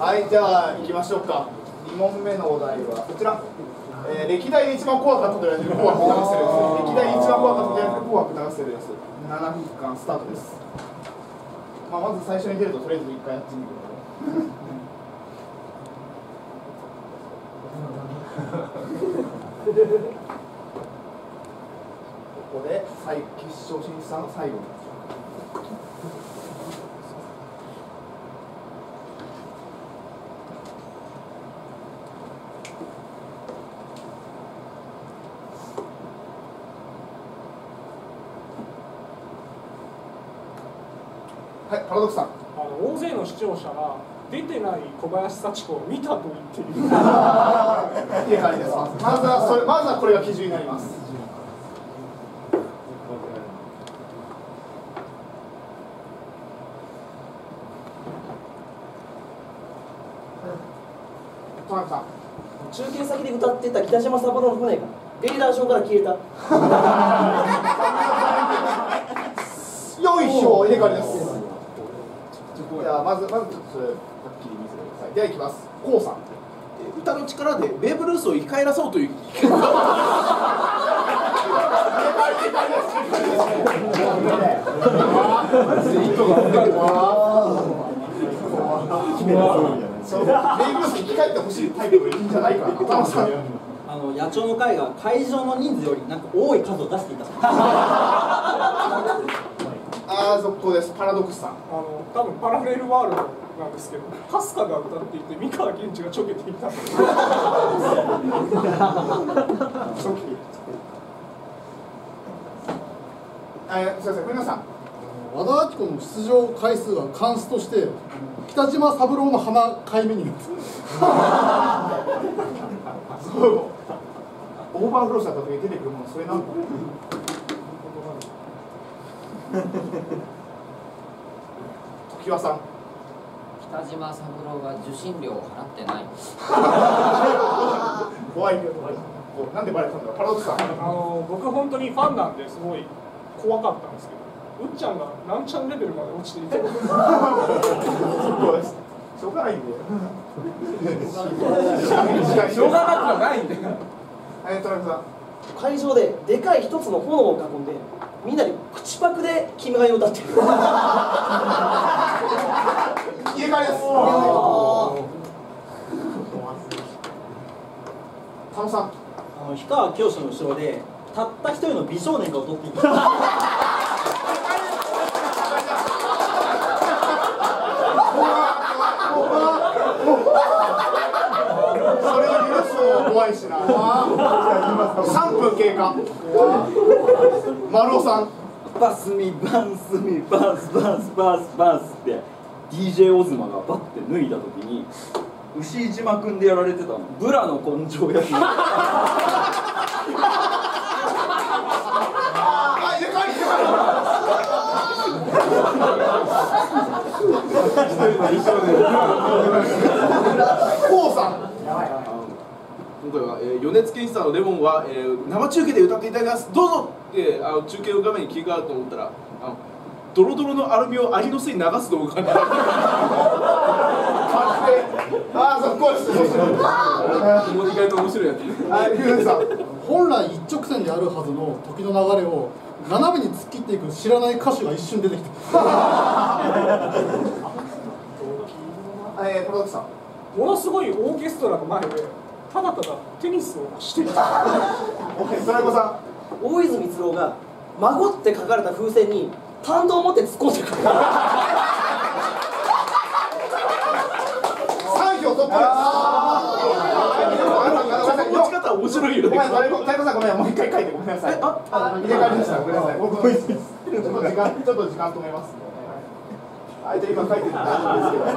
はい、じゃあ行きましょうか。2問目のお題はこちら。歴代で一番怖かったと言われている紅白歌合戦です。歴代で一番怖かったと言われている紅白歌合戦です。7分間スタートです。まず最初に出るととりあえず1回やってみるので。ここで決勝進出者の最後に。はい、パラドクさん。 大勢の視聴者が出てない小林幸子を見たと言っている。 いい感じです。まずはこれが基準になります。トランプさん。 中継先で歌ってた北島三郎の船がレーダー上から消えた。 よいしょ、入れ替わりです。じゃあまずちょっとはっきり見せてください。では行きます。コウさん。 歌の力でベーブ・ルースを生き返らそうという。 ベイブルースに生き返ってほしいタイプがいいんじゃないかな。田中さん。 野鳥の会が会場の人数よりなんか多い数を出していた。 続行です。パラドクスさん。 多分パラレルワールドなんですけど、かすかが歌っていて三河源氏がちょけていた。 すいません、古田さん。 和田アキ子の出場回数が関数として北島三郎の花買い目になってそうオーバーフローした時に出てくるものそれなんだ。常盤さん。 北島三郎が受信料を払ってない。 怖いけどなんでバレたんだ。パラドクスさん。 僕本当にファンなんですごい怖かったんですけど、うっちゃんが何ちゃんレベルまで落ちていて。 そうです。しょうがないんで。 しょうがなくはないんで。 トランプさん。 会場ででかい一つの炎を囲んでみんなで口パクで「君が代」を歌ってる。 入れ替わりです。田野さん。 氷川きよしの後ろでたった一人の美少年が踊っていた。 それを許すのも怖いしな。3分経過。丸尾さん。 バスミバンスミバスバスバスバスって DJ オズマがバッて脱いだ時に牛島君でやられてたのブラの根性焼き。 コウさん。 今回は、米津玄師さんの「レモンは」生中継で歌っていただきます。どうぞって中継の画面に切り替わると思ったらドロドロのアルミをアリの巣に流す動画がそこです。 意外と面白いやつ。 本来一直線であるはずの時の流れを斜めに突っ切っていく知らない歌手が一瞬出てきた。 プロダクさん。 ものすごいオーケストラの前でただただテニスをしていた。 そらこさん。 大泉逸郎が「孫」って書かれた風船に反動を持って突っ込んでくる。 3票突破です。 持ち方面白いよね。 太鼓さんごめん、もう一回書いてごめんなさい。入れ替わりました。ごめんなさい。ちょっと時間止めます。相手今書いてるんで大丈夫ですけどさ。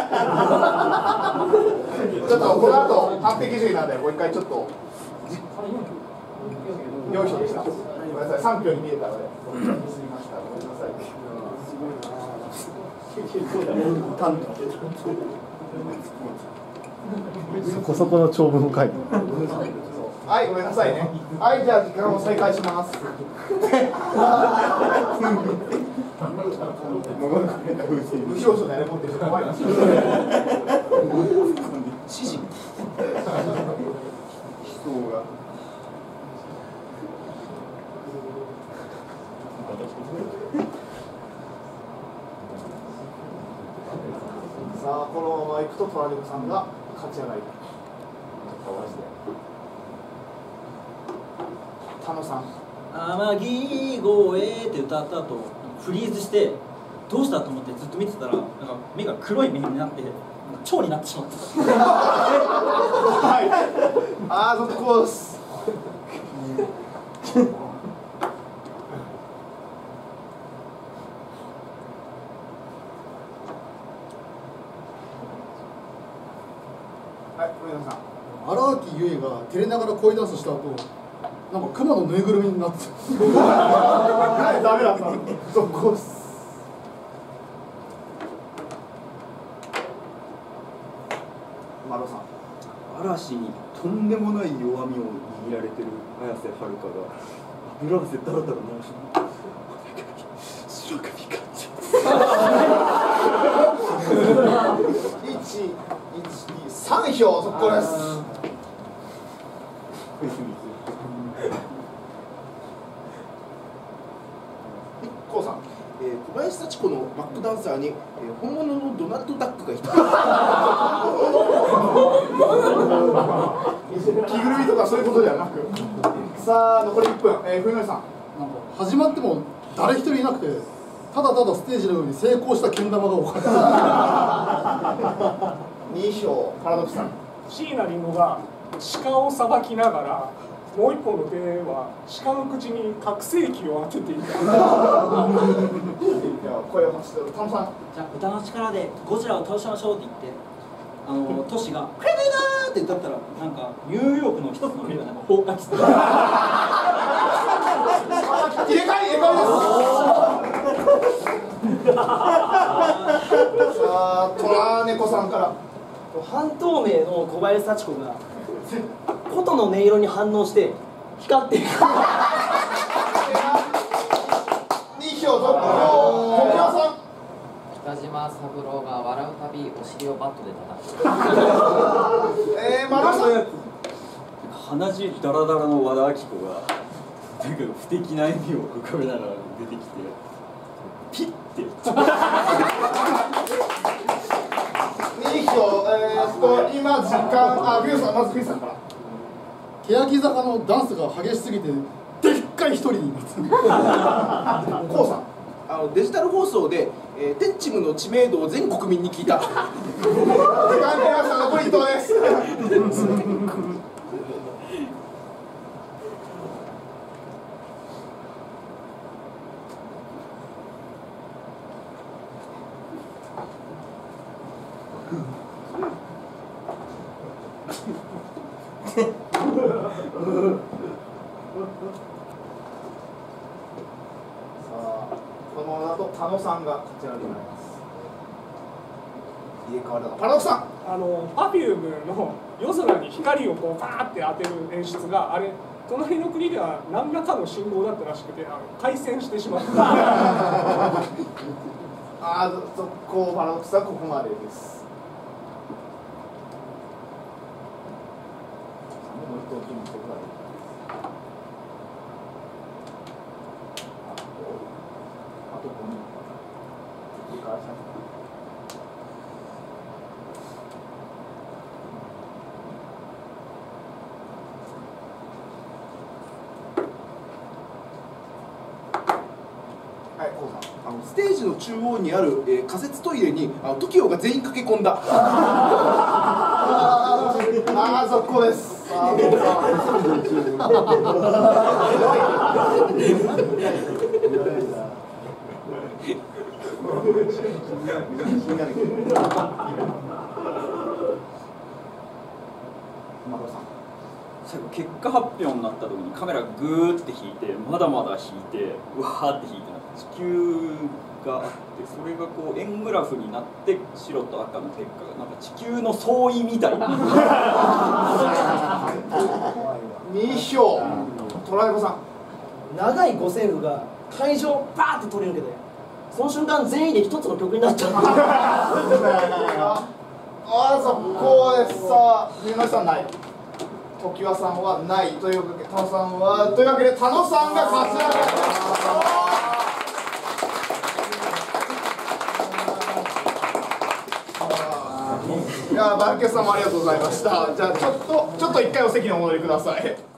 ちょっとこの後完璧主義なんでもう一回ちょっと。よいしょでした。ごめんなさい。3票に見えたので。ミスりました。ごめんなさい。 そこそこの長文を書いて。 はい、ごめんなさいね。はい、じゃあ時間を再開します。無表情で持ってる人怖いな。 さあこのままいくとトラネコさんが勝ち上がり。田野さん。 天城越えって歌った後フリーズしてどうしたと思ってずっと見てたらなんか目が黒い目になって蝶になってしまった。 はい。ああ続行です。はい、上野さん。 荒木結衣が照れながら恋ダンスした後なんか熊のぬいぐるみになってはい、ダメだった。続行です。マロさん。 嵐にとんでもない弱みを握られてる綾瀬はるかが油汗だらだら流し白髪かっちゃ 1、1、2、3票続行です。こうさん。 小林幸子のバックダンサーに、本物のドナルド・ダックがいた。 着ぐるみとかそういうことではなく。さあ残り1分。冬野さん。 なんか始まっても誰一人いなくてただただステージの上に成功したけん玉が置かれて 2票パラドクさん。 椎名林檎が鹿をさばきながらもう一本の手は鹿の口に拡声器を当てていた。 声を発してるタムさん。 じゃあ歌の力でゴジラを倒しましょうって言ってトシが「クレベナー!」って歌ったらなんかニューヨークの一つのビルがなんか崩壊してた。 入れ替えです。さあトラネコさんから。 半透明の小林幸子が琴の音色に反応して光っている。 2票続行。常盤さん。 北島三郎が笑うたびお尻をバットで叩く。 マロさん。 鼻血ダラダラの和田アキ子がなんか不敵な笑みを浮かべながら出てきてピッて 2票。今時間ビューさんまずビューさんから。 欅坂のダンスが激しすぎてでっかい一人になってこうさん。 デジタル放送で、テッチムの知名度を全国民に聞いた。 時間切れました。残り1投です。このままだと田野さんがこちらになります。入れ替わりだ。パラドクさん。 Perfume の夜空に光をこうパーって当てる演出があれ隣の国では何らかの信号だったらしくて回線してしまった。 続行パラドクさんここまでです。もう一投準備してください。あと5人。入れ替わりします。 ステージの中央にある、仮設トイレにTOKIO が全員駆け込んだ。 続行です。 最後結果発表になった時にカメラグーって引いてまだまだ引いてうわーって引いて地球があってそれがこう円グラフになって白と赤の結果がなんか地球の相違みたいな。 2票トラネコさん。 長い五線譜が会場をバーって取り抜けてその瞬間全員で一つの曲になっちゃった。 続行です。さあ冬野さんない常盤さんはないというわけで田野さんはというわけで田野さんが勝ち上がりました。 いやバーケスさんもありがとうございました。じゃあちょっと一回お席にお戻りください。